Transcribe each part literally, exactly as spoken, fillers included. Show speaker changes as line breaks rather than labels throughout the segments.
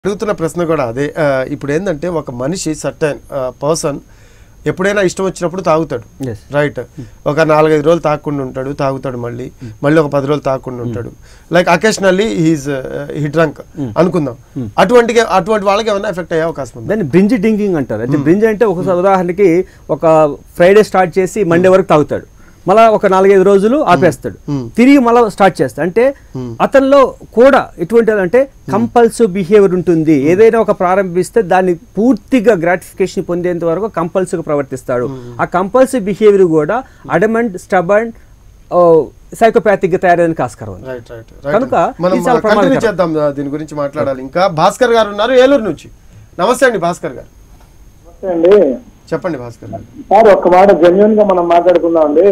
అడుగుతున్న ప్రశ్న కూడా అదే. ఇప్పుడు ఏంటంటే ఒక మనిషి సర్టెన్ పర్సన్ ఎప్పుడైనా ఇష్టం వచ్చినప్పుడు తాగుతాడు, రైట్? ఒక నాలుగైదు రోజులు తాగకుండా ఉంటాడు, తాగుతాడు, మళ్ళీ మళ్ళీ ఒక పది రోజులు తాగకుండా ఉంటాడు. Like occasionally he's he drunk అనుకుందాం. అటువంటి అటువంటి వాళ్ళకి ఏమైనా ఎఫెక్ట్ అయ్యే అవకాశం ఉంది?
దాన్ని బ్రింజ్ డ్రింకింగ్ అంటారు. అంటే బ్రింజ్ అంటే ఒక ఉదాహరణకి ఒక ఫ్రైడే స్టార్ట్ చేసి మండే వరకు తాగుతాడు, మళ్ళా ఒక నాలుగైదు రోజులు ఆపేస్తాడు, తిరిగి మళ్ళీ స్టార్ట్ చేస్తాడు. అంటే అతనిలో కూడా ఎటువంటి అంటే కంపల్సివ్ బిహేవియర్ ఉంటుంది. ఏదైనా ఒక ప్రారంభిస్తే దాన్ని పూర్తిగా గ్రాటిఫికేషన్ పొందేంత వరకు కంపల్సివ్గా ప్రవర్తిస్తాడు. ఆ కంపల్సివ్ బిహేవియర్ కూడా అడమెంట్, స్టబర్న్, సైకోపాథిక్ గా తయారయ్యేందుకు ఆస్కారం ఉంది. కనుక
చేద్దాం, దీని గురించి మాట్లాడాలి. ఇంకా భాస్కర్ గారు ఉన్నారు ఏలూరు నుంచి. నమస్తే అండి భాస్కర్ గారు.
అండి
చెప్పండి భాస్కర్ గారు.
సార్ ఒక్క మాట జెన్యున్ గా మనం మాట్లాడుకుందాం అండి.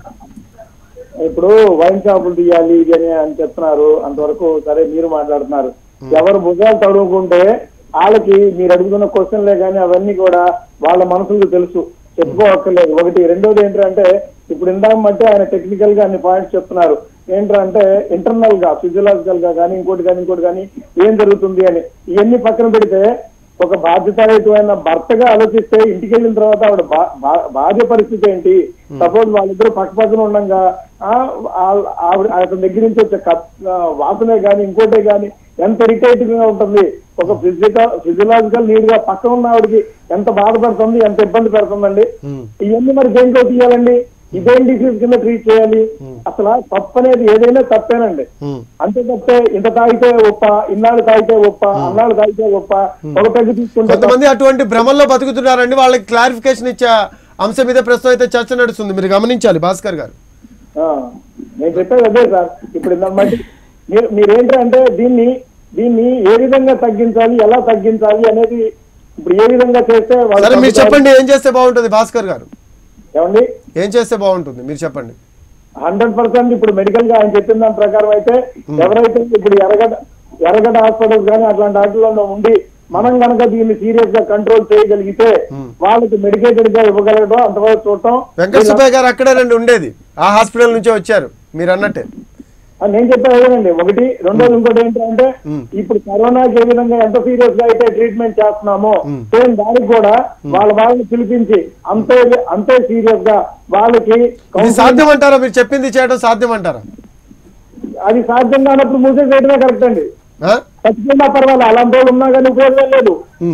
ఇప్పుడు వైన్ షాపులు తీయాలి ఇది అని అని చెప్తున్నారు, అంతవరకు సరే మీరు మాట్లాడుతున్నారు. ఎవరు భుజాలు తడువుకుంటే వాళ్ళకి మీరు అడుగుతున్న క్వశ్చన్లే కానీ అవన్నీ కూడా వాళ్ళ మనసులకు తెలుసు, చెప్పుకోవక్కర్లేదు. ఒకటి. రెండోది ఏంటంటే ఇప్పుడు ఇందామంటే ఆయన టెక్నికల్ గా అన్ని పాయింట్స్ చెప్తున్నారు. ఏంటంటే ఇంటర్నల్ గా ఫిజియలాజికల్ గా కానీ ఇంకోటి కానీ ఇంకోటి కానీ ఏం జరుగుతుంది అని ఇవన్నీ పక్కన పెడితే ఒక బాధ్యతాయుతమైన భర్తగా ఆలోచిస్తే ఇంటికి వెళ్ళిన తర్వాత ఆవిడ బాధ్య పరిస్థితి ఏంటి? సపోజ్ వాళ్ళిద్దరు పక్క పక్కన ఉండగా ఆవిడ అతని దగ్గర నుంచి వచ్చే వాసనే కానీ ఇంకోటే కానీ ఎంత ఇరిటేటివ్ గా ఉంటుంది. ఒక ఫిజికల్ ఫిజియలాజికల్ నీడ్ గా పక్కన ఉన్న ఆవిడకి ఎంత బాధపడుతుంది, ఎంత ఇబ్బంది పెడుతుందండి. ఇవన్నీ మరి దేంట్లో తీయాలండి? ఇదేం డిసీజ్ కింద ట్రీట్ చేయాలి? అసలు తప్పు అనేది ఏదైనా తప్పేనండి. అంతే తప్పే ఇంత తాగితే ఒప్ప, ఇన్నాళ్ళు తాగితే ఒప్ప, అన్నాళ్ళు తాగితే ఒప్ప, ఒక పెద్ద తీసుకుంటే.
కొంతమంది అటువంటి భ్రమల్లో బతుకుతున్నారండి. వాళ్ళకి క్లారిఫికేషన్ ఇచ్చే అంశం మీద ప్రస్తుతం అయితే చర్చ నడుస్తుంది, మీరు గమనించాలి భాస్కర్ గారు.
నేను చెప్పేది అదే సార్. ఇప్పుడు ఇంతమంది మీరు మీరేంటంటే దీన్ని దీన్ని ఏ విధంగా తగ్గించాలి, ఎలా తగ్గించాలి అనేది ఇప్పుడు ఏ విధంగా చేస్తే
మీరు చెప్పండి. ఏం చేస్తే బాగుంటుంది భాస్కర్ గారు?
ఏమండి
ఏం చేస్తే బాగుంటుంది మీరు చెప్పండి.
హండ్రెడ్ పర్సెంట్ ఇప్పుడు మెడికల్ గా ఆయన చెప్పిన దాని ప్రకారం అయితే ఎవరైతే ఇప్పుడు ఎర్రగడ్డ ఎర్రగడ్డ హాస్పిటల్స్ కానీ అట్లాంటి వాటిలో ఉండి మనం కనుక దీన్ని సీరియస్ గా కంట్రోల్ చేయగలిగితే వాళ్ళకి మెడికేటెడ్ గా ఇవ్వగలగడం అంతవరకు చూడటం.
వెంకట సుబ్బయ్య గారు అక్కడే రండి ఉండేది, ఆ హాస్పిటల్ నుంచే వచ్చారు మీరు అన్నట్టే.
నేను చెప్పేది అదేనండి. ఒకటి. రెండోది ఇంకోటి ఏంటంటే ఇప్పుడు కరోనాకి ఏ విధంగా ఎంత సీరియస్ గా అయితే ట్రీట్మెంట్ చేస్తున్నామో సేమ్ దానికి కూడా వాళ్ళ వాళ్ళని పిలిపించి అంతే అంతే సీరియస్ గా వాళ్ళకి
సాధ్యం అంటారా? మీరు చెప్పింది చేయడం సాధ్యం అంటారా?
అది సాధ్యం కానప్పుడు మూసేసేయడమే కరెక్ట్ అండి. ఖచ్చితంగా పర్వాలేదు, అలాంటి వాళ్ళు ఉన్నా కానీ ఉపయోగం లేదు.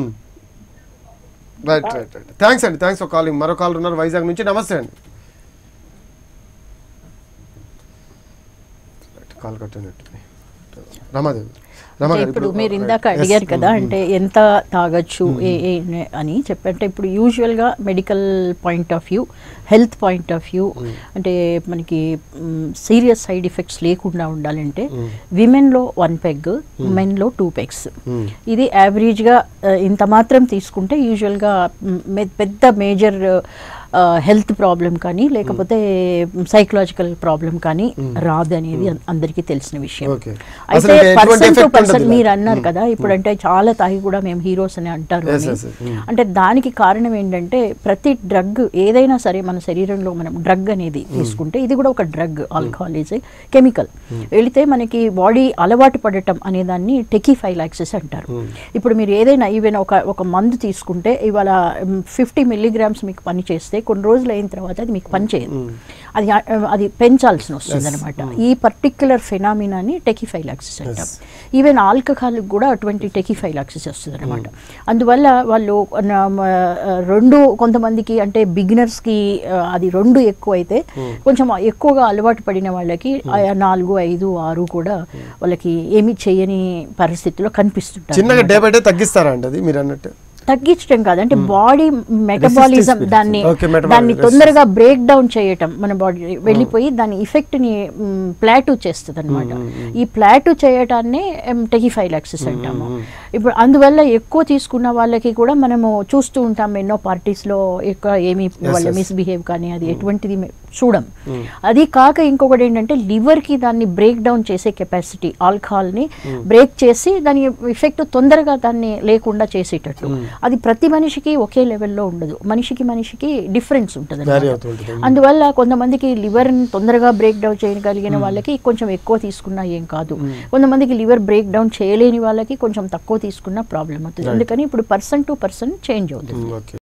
రైట్ రైట్ రైట్ థ్యాంక్స్ అండి, థ్యాంక్స్ ఫర్ కాలింగ్. మరో కాల్ ఉన్నారు వైజాగ్ నుంచి. నమస్తే అండి. కాల్ కట్టినట్టు రమాదేవి.
ఇప్పుడు మీరు ఇందాక అడిగారు కదా, అంటే ఎంత తాగొచ్చు ఏ అని చెప్పంటే ఇప్పుడు యూజువల్గా medical point of view, health point of view, అంటే మనకి సీరియస్ సైడ్ ఎఫెక్ట్స్ లేకుండా ఉండాలంటే విమెన్లో వన్ పెగ్, మెన్లో టూ పెగ్స్. ఇది యావరేజ్గా ఇంత మాత్రం తీసుకుంటే యూజువల్గా పెద్ద మేజర్ హెల్త్ ప్రాబ్లం కానీ లేకపోతే సైకలాజికల్ ప్రాబ్లం కానీ రాదు అనేది అందరికీ తెలిసిన విషయం. అయితే పర్సన్ టు పర్సన్ మీరు అన్నారు కదా, ఇప్పుడంటే చాలా తాగి కూడా మేము హీరోస్ అని అంటారు అని. అంటే దానికి కారణం ఏంటంటే ప్రతి డ్రగ్ ఏదైనా సరే మన శరీరంలో మనం డ్రగ్ అనేది తీసుకుంటే ఇది కూడా ఒక drug. Alcohol is a chemical. వెళితే మనకి బాడీ అలవాటు పడటం అనే దాన్ని టెకిఫైలాక్సిస్ అంటారు. ఇప్పుడు మీరు ఏదైనా ఈవెన్ ఒక ఒక మందు తీసుకుంటే ఇవాళ ఫిఫ్టీ మిల్లీగ్రామ్స్ మీకు పని చేస్తే కొన్ని రోజులు అయిన తర్వాత అది మీకు పనిచేయదు, అది అది పెంచాల్సి వస్తుంది అనమాట. ఈ పర్టిక్యులర్ ఫెనామినాని టెకిఫైలాక్సిస్ అంటాం. ఈవెన్ ఆల్కహాల్ కూడా అటువంటి టెకిఫైలాక్సిస్ వస్తుంది అనమాట. అందువల్ల వాళ్ళు రెండు కొంతమందికి అంటే బిగినర్స్కి అది రెండు ఎక్కువ అయితే కొంచెం ఎక్కువగా అలవాటు పడిన వాళ్ళకి నాలుగు ఐదు ఆరు కూడా వాళ్ళకి ఏమీ చేయని పరిస్థితిలో కనిపిస్తుంటారు.
చిన్నగా డే బై డే తగ్గిస్తారా అండి అది మీరు అన్నట్టు?
తగ్గించడం కాదంటే బాడీ మెటబాలిజం దాన్ని దాన్ని తొందరగా బ్రేక్ డౌన్ చేయటం మన బాడీ వెళ్ళిపోయి దాని ఎఫెక్ట్ ని ప్లాటూ చేస్తుంది అనమాట. ఈ ప్లాటూ చేయటాన్ని టెకిఫైలాక్సిస్ అంటాము. ఇప్పుడు అందువల్ల ఎక్కువ తీసుకున్న వాళ్ళకి కూడా మనము చూస్తూ ఉంటాం ఎన్నో పార్టీస్ లో ఎక్కువ ఏమి వాళ్ళ మిస్బిహేవ్ కానీ అది ఎటువంటిది చూడం. అది కాక ఇంకొకటి ఏంటంటే లివర్కి దాన్ని బ్రేక్ డౌన్ చేసే కెపాసిటీ, ఆల్కహాల్ని బ్రేక్ చేసి దాని ఎఫెక్ట్ తొందరగా దాన్ని లేకుండా చేసేటట్టు. అది ప్రతి మనిషికి ఒకే లెవెల్లో ఉండదు, మనిషికి మనిషికి డిఫరెన్స్ ఉంటుంది. అందువల్ల కొంతమందికి లివర్ని తొందరగా బ్రేక్ డౌన్ చేయగలిగిన వాళ్ళకి కొంచెం ఎక్కువ తీసుకున్నా ఏం కాదు, కొంతమందికి లివర్ బ్రేక్ డౌన్ చేయలేని వాళ్ళకి కొంచెం తక్కువ తీసుకున్న ప్రాబ్లం అవుతుంది. అందుకని ఇప్పుడు పర్సన్ టు పర్సన్ చేంజ్ అవుతుంది.